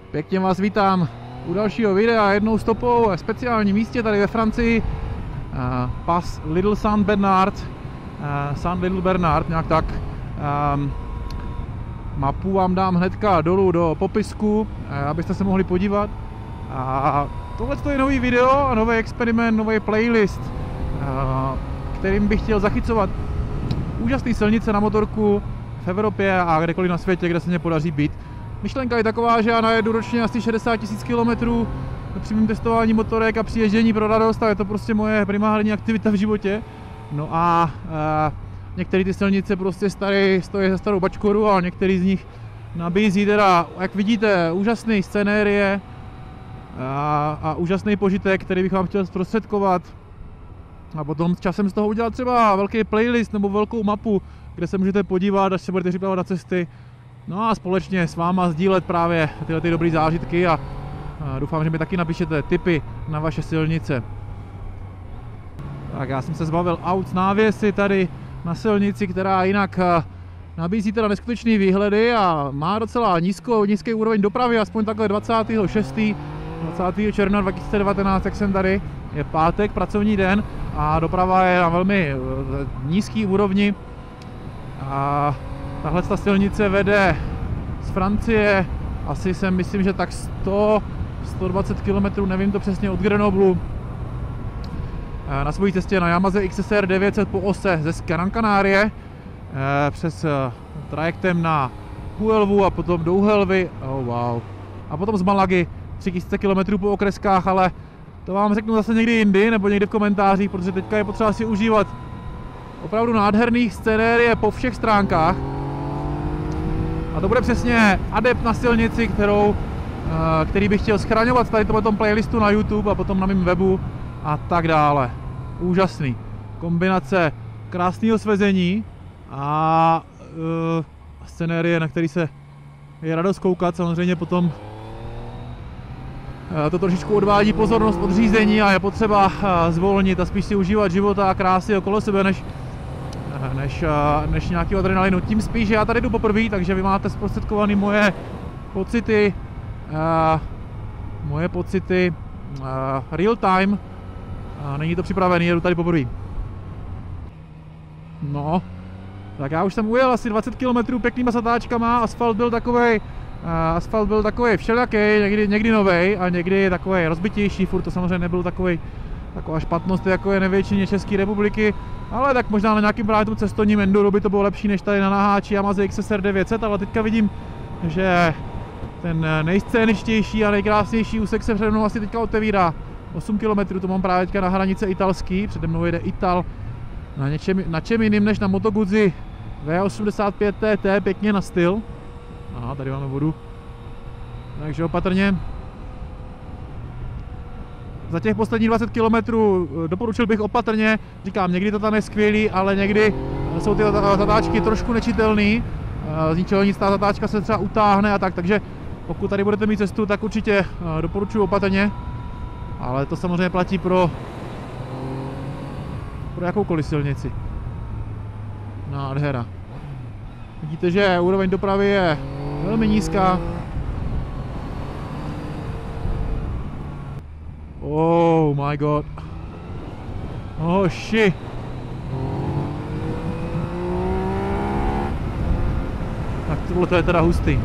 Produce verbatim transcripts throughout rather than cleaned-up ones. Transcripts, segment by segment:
Pěkně vás vítám u dalšího videa jednou stopou v speciálním místě tady ve Francii. Uh, pas Little Saint Bernard, uh, Saint Little Bernard, nějak tak. Um, mapu vám dám hnedka dolů do popisku, uh, abyste se mohli podívat. A tohle je nový video a nový experiment, nový playlist, uh, kterým bych chtěl zachycovat úžasné silnice na motorku v Evropě a kdekoliv na světě, kde se mě podaří být. Myšlenka je taková, že já najedu ročně asi šedesát tisíc kilometrů při mým testování motorek a při ježdění pro radost a je to prostě moje primární aktivita v životě. No a e, některé ty silnice prostě starý, stojí za starou bačkoru a některý z nich nabízí teda, jak vidíte, úžasné scenérie a, a úžasný požitek, který bych vám chtěl zprostředkovat. A potom časem z toho udělat třeba velký playlist nebo velkou mapu, kde se můžete podívat, až se budete připravovat na cesty. No a společně s váma sdílet právě tyhle ty dobré zážitky a, a doufám, že mi taky napíšete tipy na vaše silnice. Tak já jsem se zbavil aut s návěsy tady na silnici, která jinak nabízí teda neskutečný výhledy a má docela nízkou, nízký úroveň dopravy, aspoň takhle dvacátého šestého dvacátého června dva tisíce devatenáct, jak jsem tady, je pátek, pracovní den a doprava je na velmi nízký úrovni. A tahle ta silnice vede z Francie asi jsem myslím, že tak sto až sto dvacet kilometrů, nevím to přesně, od Grenoblu. Na své cestě na Yamaze X S R devět set po ose ze Gran Canarie přes trajektem na Huelvu a potom do Uhelvy. Oh, wow. A potom z Malagy tři tisíce kilometrů po okreskách, ale to vám řeknu zase někdy jindy nebo někdy v komentářích, protože teďka je potřeba si užívat opravdu nádherných scenérie po všech stránkách. A to bude přesně adept na silnici, kterou, který bych chtěl schraňovat tady tomhle playlistu na YouTube a potom na mém webu a tak dále. Úžasný. Kombinace krásného svezení a uh, scenérie, na který se je radost koukat. Samozřejmě potom uh, to trošičku odvádí pozornost od řízení a je potřeba uh, zvolnit a spíš si užívat života a krásy okolo sebe, než Než, než nějaký adrenalinu. Tím spíš, že já tady jdu poprvé, takže vy máte zprostředkované moje pocity, uh, moje pocity uh, real time. Uh, není to připravený, jedu tady poprvé. No, tak já už jsem ujel asi dvacet kilometrů pěknýma zatáčkama, asfalt byl takovej, uh, asfalt byl takovej všelijaký, někdy, někdy novej a někdy takovej rozbitější, furt to samozřejmě nebyl takovej taková špatnost, jako je nevětšině České republiky, ale tak možná na nějakým právě cestovním enduro by to bylo lepší než tady na naháči Yamaze X S R devět set, ale teďka vidím, že ten nejscéničtější a nejkrásnější úsek se přede mnou asi teďka otevírá. osm kilometrů, to mám právě teďka na hranice italský, přede mnou jede Ital na, něčem, na čem jiným než na Moto Guzzi V osmdesát pět T T, pěkně na styl. Aha, tady máme vodu, takže opatrně. Za těch posledních dvacet kilometrů doporučil bych opatrně, říkám, někdy to tam je skvělý, ale někdy jsou ty zatáčky trošku nečitelné, z ničeho nic ta zatáčka se třeba utáhne a tak, takže pokud tady budete mít cestu, tak určitě doporučuji opatrně, ale to samozřejmě platí pro, pro jakoukoliv silnici. Nádhera. Vidíte, že úroveň dopravy je velmi nízká. Oh my god. Oh shit. Tak tohle to je teda hustý.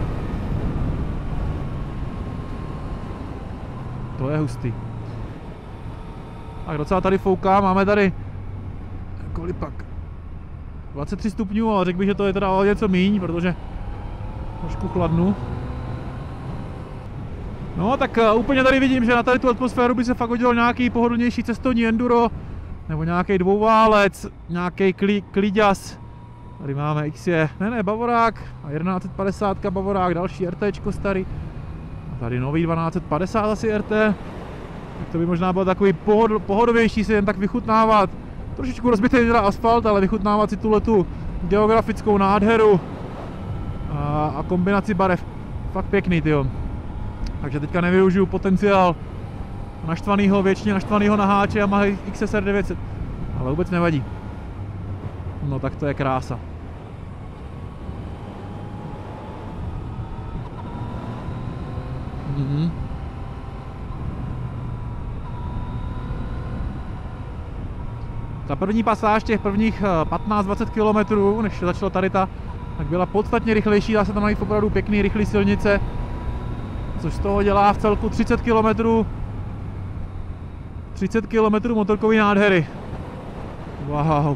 To je hustý. Tak docela tady fouká, máme tady kolik pak? dvacet tři stupňů, ale řekl bych, že to je teda o něco míň, protože trošku chladnu. No tak uh, úplně tady vidím, že na tady tu atmosféru by se fakt hodilo nějaký pohodlnější cestovní enduro nebo nějaký dvouválec, nějaký klíďas. Tady máme X je, ne ne, Bavorák a jedenáct set padesát Bavorák, další RTčko starý. A tady nový dvanáct set padesát asi R T. Tak to by možná bylo takový pohod, pohodovější si jen tak vychutnávat. Trošičku rozbitý teda asfalt, ale vychutnávat si tuhletu geografickou nádheru a, a kombinaci barev. Fakt pěkný, tyjo. Takže teďka nevyužiju potenciál naštvanýho, věčně naštvanýho naháče Yamaha X S R devět set, ale vůbec nevadí. No tak to je krása. Mhm. Ta první pasáž těch prvních patnáct dvacet kilometrů, než začala tady ta, tak byla podstatně rychlejší, dá se tam najít opravdu pěkný, rychlý silnice, což z toho dělá v celku třicet kilometrů, třicet kilometrů motorkový nádhery. Wow.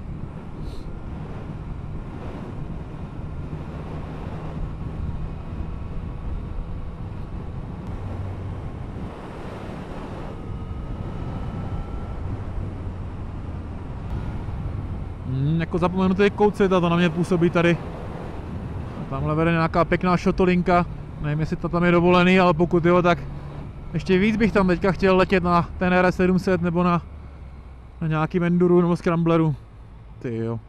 Hmm, jako zapomenutý kout to na mě působí tady. A tamhle vede nějaká pěkná šotolinka. Nevím, jestli to tam je dovolený, ale pokud jo, tak ještě víc bych tam teďka chtěl letět na ten R S sedm set nebo na, na nějakým enduru nebo scrambleru. Ty jo.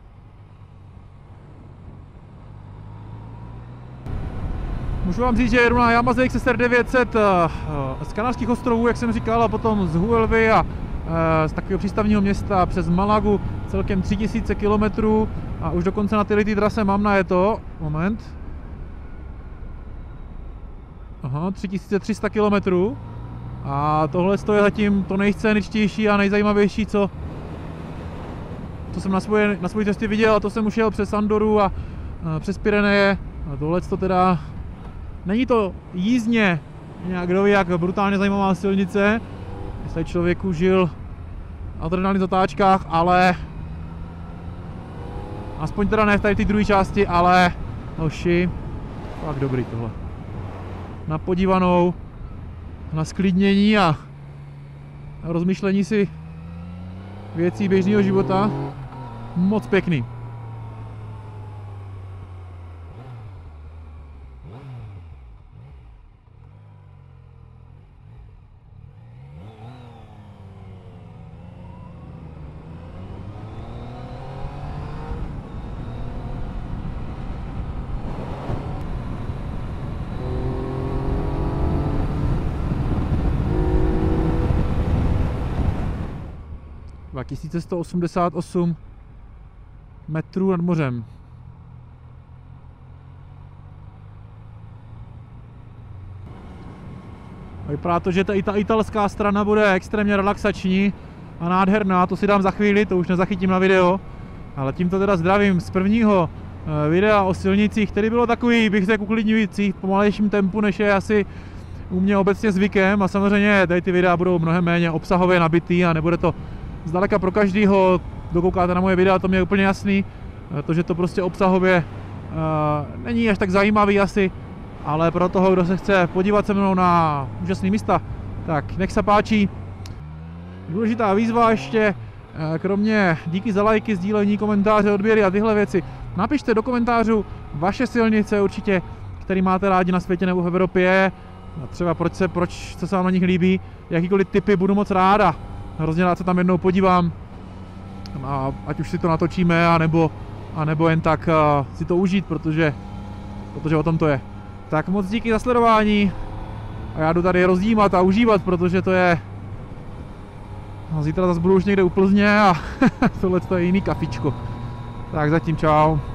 Můžu vám říct, že jedu na Yamaha X S R devět set z Kanárských ostrovů, jak jsem říkal, a potom z Huelvy a z takového přístavního města přes Malagu, celkem tři tisíce kilometrů a už dokonce na této trase mám na je to. Moment. Aha, tři tisíce tři sta kilometrů. A tohle je zatím to nejscéničtější a nejzajímavější, co, co jsem na svoje, na svojí cestě viděl. A to jsem už jel přes Andoru a, a přes Pyreneje. A tohle to teda není to jízdně nějak kdo ví, jak brutálně zajímavá silnice. Jestli člověk užil adrenalin v zatáčkách, ale aspoň teda ne v tady té druhé části, ale hoši, fakt dobrý tohle. Na podívanou, na sklidnění a rozmýšlení si věcí běžného života. Moc pěkný. dva tisíce sto osmdesát osm metrů nad mořem. Vypadá to, že ta, i ta italská strana bude extrémně relaxační a nádherná, to si dám za chvíli, to už nezachytím na video. Ale tímto teda zdravím z prvního videa o silnicích, který bylo takový, bych řekl, uklidňující v pomalejším tempu, než je asi u mě obecně zvykem. A samozřejmě tady ty videa budou mnohem méně obsahově nabitý a nebude to zdaleka pro každýho, kdo koukáte na moje videa, to mě je úplně jasný. To, že to prostě obsahově uh, není až tak zajímavý asi, ale pro toho, kdo se chce podívat se mnou na úžasné místa, tak nech se páčí. Důležitá výzva ještě, kromě díky za lajky, sdílení, komentáře, odběry a tyhle věci. Napište do komentářů vaše silnice určitě, které máte rádi na světě nebo v Evropě. A třeba proč se, proč, co se vám na nich líbí, jakýkoliv tipy, budu moc ráda. Hrozně rád se tam jednou podívám, a ať už si to natočíme, anebo, anebo jen tak uh, si to užít, protože, protože o tom to je. Tak moc díky za sledování a já jdu tady rozdímat a užívat, protože to je... No, zítra zase budu už někde u Plzně a tohle je jiný kafičko. Tak zatím čau.